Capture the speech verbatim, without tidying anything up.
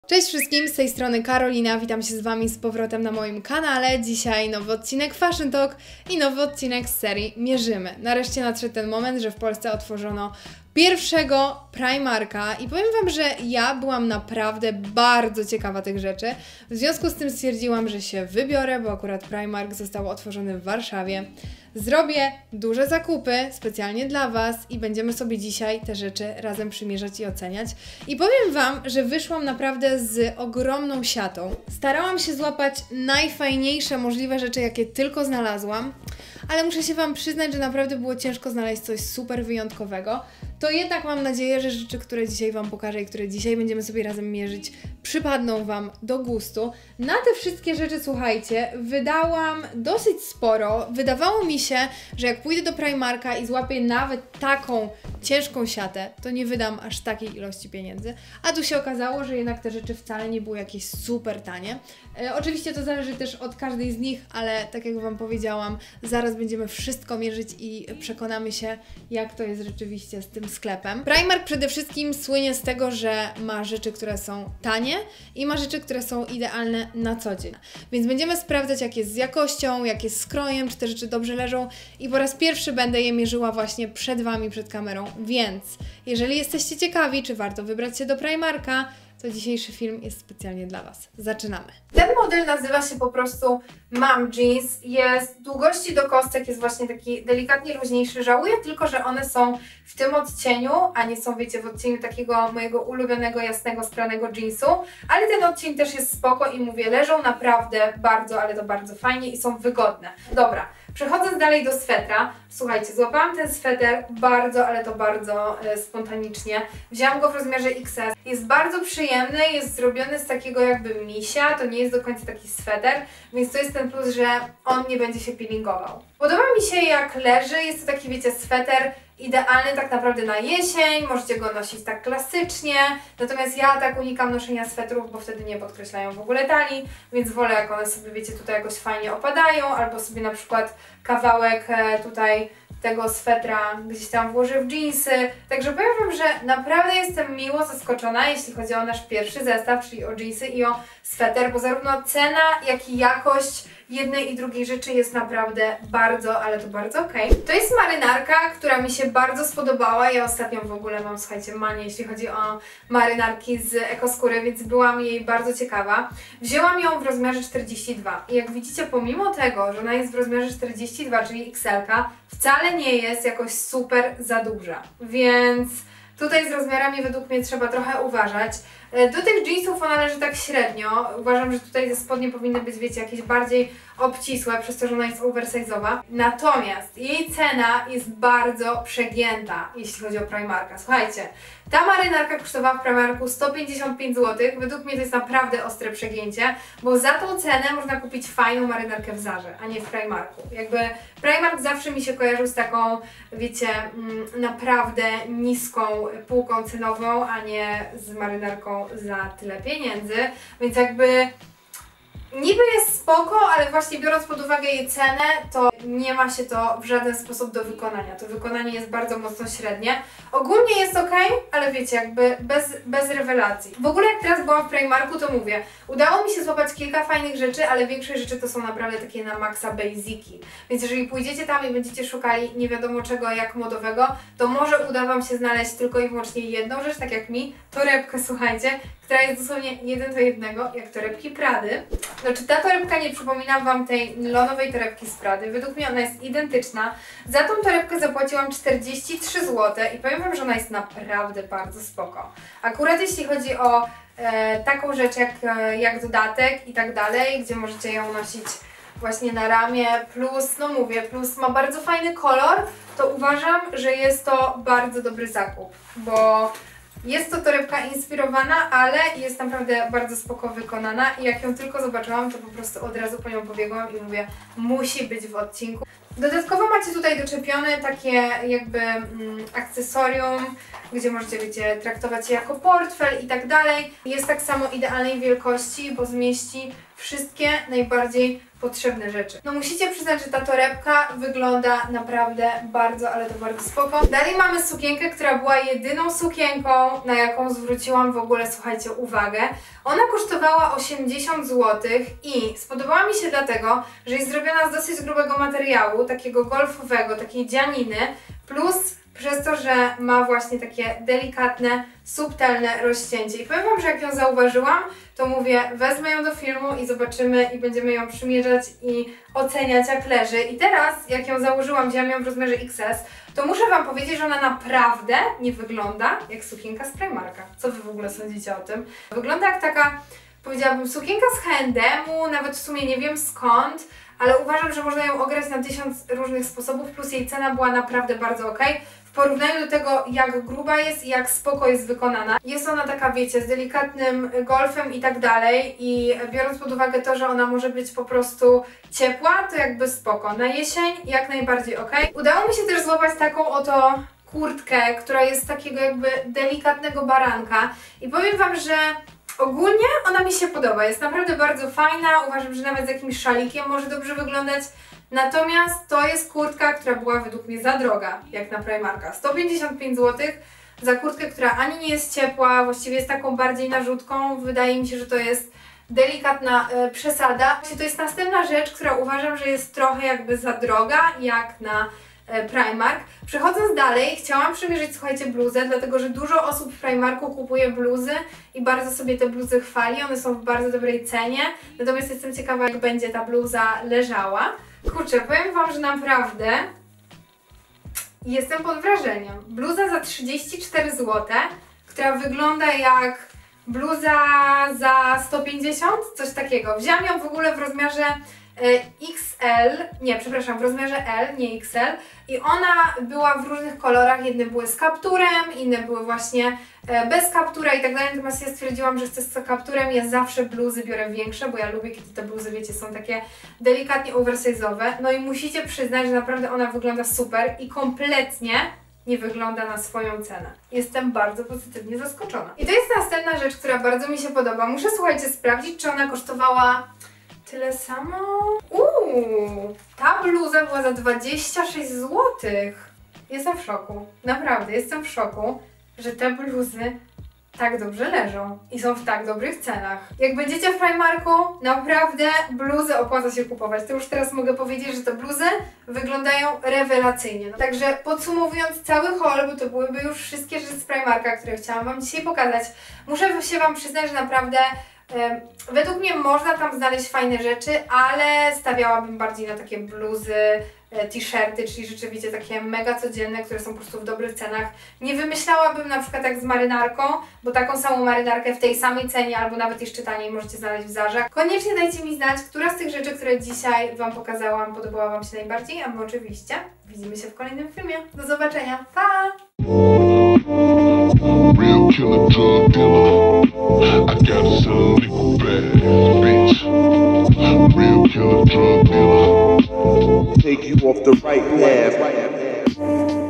Cześć wszystkim, z tej strony Karolina, witam się z Wami z powrotem na moim kanale. Dzisiaj nowy odcinek Fashion Talk i nowy odcinek z serii Mierzymy. Nareszcie nadszedł ten moment, że w Polsce otworzono pierwszego Primarka i powiem Wam, że ja byłam naprawdę bardzo ciekawa tych rzeczy. W związku z tym stwierdziłam, że się wybiorę, bo akurat Primark został otworzony w Warszawie. Zrobię duże zakupy specjalnie dla Was i będziemy sobie dzisiaj te rzeczy razem przymierzać i oceniać. I powiem Wam, że wyszłam naprawdę z ogromną siatą. Starałam się złapać najfajniejsze możliwe rzeczy, jakie tylko znalazłam, ale muszę się Wam przyznać, że naprawdę było ciężko znaleźć coś super wyjątkowego. To jednak mam nadzieję, że rzeczy, które dzisiaj Wam pokażę i które dzisiaj będziemy sobie razem mierzyć, przypadną Wam do gustu. Na te wszystkie rzeczy, słuchajcie, wydałam dosyć sporo. Wydawało mi się, że jak pójdę do Primarka i złapię nawet taką ciężką siatę, to nie wydam aż takiej ilości pieniędzy. A tu się okazało, że jednak te rzeczy wcale nie były jakieś super tanie. E, oczywiście to zależy też od każdej z nich, ale tak jak Wam powiedziałam, zaraz będziemy wszystko mierzyć i przekonamy się, jak to jest rzeczywiście z tym sklepem. Primark przede wszystkim słynie z tego, że ma rzeczy, które są tanie i ma rzeczy, które są idealne na co dzień. Więc będziemy sprawdzać, jak jest z jakością, jak jest z krojem, czy te rzeczy dobrze leżą i po raz pierwszy będę je mierzyła właśnie przed Wami, przed kamerą. Więc jeżeli jesteście ciekawi, czy warto wybrać się do Primarka, to dzisiejszy film jest specjalnie dla Was. Zaczynamy. Ten model nazywa się po prostu Mom Jeans. Jest długości do kostek, jest właśnie taki delikatnie luźniejszy. Żałuję tylko, że one są w tym odcieniu, a nie są, wiecie, w odcieniu takiego mojego ulubionego, jasnego, spranego jeansu. Ale ten odcień też jest spoko i mówię, leżą naprawdę bardzo, ale to bardzo fajnie i są wygodne. Dobra. Przechodząc dalej do swetra, słuchajcie, złapałam ten sweter bardzo, ale to bardzo e, spontanicznie. Wzięłam go w rozmiarze X S. Jest bardzo przyjemny, jest zrobiony z takiego jakby misia, to nie jest do końca taki sweter, więc to jest ten plus, że on nie będzie się peelingował. Podoba mi się jak leży, jest to taki, wiecie, sweter idealny tak naprawdę na jesień, możecie go nosić tak klasycznie, natomiast ja tak unikam noszenia swetrów, bo wtedy nie podkreślają w ogóle talii, więc wolę jak one sobie, wiecie, tutaj jakoś fajnie opadają, albo sobie na przykład kawałek tutaj tego swetra gdzieś tam włożę w jeansy. Także powiem Wam, że naprawdę jestem miło zaskoczona, jeśli chodzi o nasz pierwszy zestaw, czyli o jeansy i o sweter, bo zarówno cena, jak i jakość jednej i drugiej rzeczy jest naprawdę bardzo, ale to bardzo okej. Okay. To jest marynarka, która mi się bardzo spodobała. Ja ostatnio w ogóle mam, słuchajcie, manię, jeśli chodzi o marynarki z ekoskóry, więc byłam jej bardzo ciekawa. Wzięłam ją w rozmiarze czterdzieści dwa i jak widzicie, pomimo tego, że ona jest w rozmiarze czterdzieści dwa, czyli X L-ka, wcale nie jest jakoś super za duża, więc tutaj z rozmiarami według mnie trzeba trochę uważać. Do tych jeansów ona leży tak średnio. Uważam, że tutaj te spodnie powinny być, wiecie, jakieś bardziej obcisłe, przez to, że ona jest oversize'owa. Natomiast jej cena jest bardzo przegięta, jeśli chodzi o Primarka. Słuchajcie, ta marynarka kosztowała w Primarku sto pięćdziesiąt pięć złotych. Według mnie to jest naprawdę ostre przegięcie, bo za tą cenę można kupić fajną marynarkę w Zarze, a nie w Primarku. Jakby Primark zawsze mi się kojarzył z taką, wiecie, naprawdę niską półką cenową, a nie z marynarką za tyle pieniędzy, więc jakby niby jest spoko, ale właśnie biorąc pod uwagę jej cenę, to nie ma się to w żaden sposób do wykonania. To wykonanie jest bardzo mocno średnie. Ogólnie jest ok, ale wiecie, jakby bez, bez rewelacji. W ogóle jak teraz byłam w Primarku, to mówię, udało mi się złapać kilka fajnych rzeczy, ale większość rzeczy to są naprawdę takie na maksa basiki. Więc jeżeli pójdziecie tam i będziecie szukali nie wiadomo czego jak modowego, to może uda Wam się znaleźć tylko i wyłącznie jedną rzecz, tak jak mi, torebkę, słuchajcie, która jest dosłownie jeden do jednego, jak torebki Prady. Znaczy ta torebka nie przypomina Wam tej nylonowej torebki z Prady. Według mnie ona jest identyczna. Za tą torebkę zapłaciłam czterdzieści trzy złote i powiem Wam, że ona jest naprawdę bardzo spoko. Akurat jeśli chodzi o e, taką rzecz jak, e, jak dodatek i tak dalej, gdzie możecie ją nosić właśnie na ramię, plus, no mówię, plus ma bardzo fajny kolor, to uważam, że jest to bardzo dobry zakup, bo jest to torebka inspirowana, ale jest naprawdę bardzo spoko wykonana i jak ją tylko zobaczyłam, to po prostu od razu po nią pobiegłam i mówię, musi być w odcinku. Dodatkowo macie tutaj doczepione takie jakby mm, akcesorium, gdzie możecie, wiecie, traktować je jako portfel i tak dalej. Jest tak samo idealnej wielkości, bo zmieści wszystkie najbardziej potrzebne rzeczy. No musicie przyznać, że ta torebka wygląda naprawdę bardzo, ale to bardzo spoko. Dalej mamy sukienkę, która była jedyną sukienką, na jaką zwróciłam w ogóle, słuchajcie, uwagę. Ona kosztowała osiemdziesiąt złotych i spodobała mi się dlatego, że jest zrobiona z dosyć grubego materiału, takiego golfowego, takiej dzianiny, plus przez to, że ma właśnie takie delikatne, subtelne rozcięcie. I powiem Wam, że jak ją zauważyłam, to mówię, wezmę ją do filmu i zobaczymy i będziemy ją przymierzać i oceniać, jak leży. I teraz, jak ją założyłam, wzięłam ją w rozmiarze X S, to muszę Wam powiedzieć, że ona naprawdę nie wygląda jak sukienka z Primarka. Co Wy w ogóle sądzicie o tym? Wygląda jak taka, powiedziałabym, sukienka z H and M-u, nawet w sumie nie wiem skąd, ale uważam, że można ją ograć na tysiąc różnych sposobów, plus jej cena była naprawdę bardzo ok. W porównaniu do tego, jak gruba jest i jak spoko jest wykonana. Jest ona taka, wiecie, z delikatnym golfem i tak dalej i biorąc pod uwagę to, że ona może być po prostu ciepła, to jakby spoko. Na jesień jak najbardziej ok. Udało mi się też złapać taką oto kurtkę, która jest takiego jakby delikatnego baranka i powiem Wam, że ogólnie ona mi się podoba. Jest naprawdę bardzo fajna, uważam, że nawet z jakimś szalikiem może dobrze wyglądać. Natomiast to jest kurtka, która była według mnie za droga, jak na Primarka. sto pięćdziesiąt pięć złotych za kurtkę, która ani nie jest ciepła, właściwie jest taką bardziej narzutką. Wydaje mi się, że to jest delikatna e, przesada. To jest następna rzecz, która uważam, że jest trochę jakby za droga, jak na e, Primark. Przechodząc dalej, chciałam przymierzyć, słuchajcie, bluzę, dlatego że dużo osób w Primarku kupuje bluzy i bardzo sobie te bluzy chwali. One są w bardzo dobrej cenie, natomiast jestem ciekawa, jak będzie ta bluza leżała. Kurczę, powiem Wam, że naprawdę jestem pod wrażeniem. Bluza za trzydzieści cztery złote, która wygląda jak bluza za sto pięćdziesiąt, coś takiego. Wzięłam ją w ogóle w rozmiarze X L, nie, przepraszam, w rozmiarze L, nie X L i ona była w różnych kolorach, jedne były z kapturem, inne były właśnie bez kaptura i tak dalej, natomiast ja stwierdziłam, że chcę z kapturem, ja zawsze bluzy biorę większe, bo ja lubię, kiedy te bluzy, wiecie, są takie delikatnie oversize'owe, no i musicie przyznać, że naprawdę ona wygląda super i kompletnie nie wygląda na swoją cenę. Jestem bardzo pozytywnie zaskoczona. I to jest następna rzecz, która bardzo mi się podoba. Muszę, słuchajcie, sprawdzić, czy ona kosztowała tyle samo? Uuu, ta bluza była za dwadzieścia sześć złotych. Jestem w szoku. Naprawdę, jestem w szoku, że te bluzy tak dobrze leżą i są w tak dobrych cenach. Jak będziecie w Primarku, naprawdę bluzy opłaca się kupować. To już teraz mogę powiedzieć, że te bluzy wyglądają rewelacyjnie. No, także podsumowując cały haul, bo to byłyby już wszystkie rzeczy z Primarka, które chciałam Wam dzisiaj pokazać, muszę się Wam przyznać, że naprawdę według mnie można tam znaleźć fajne rzeczy, ale stawiałabym bardziej na takie bluzy, t-shirty, czyli rzeczywiście takie mega codzienne, które są po prostu w dobrych cenach. Nie wymyślałabym na przykład tak z marynarką, bo taką samą marynarkę w tej samej cenie albo nawet jeszcze taniej możecie znaleźć w Zarze. Koniecznie dajcie mi znać, która z tych rzeczy, które dzisiaj Wam pokazałam, podobała Wam się najbardziej, a my oczywiście widzimy się w kolejnym filmie. Do zobaczenia, pa! Real killer, drug dealer. I got a son, legal bad bitch. Real killer, drug dealer. Take you off the right path.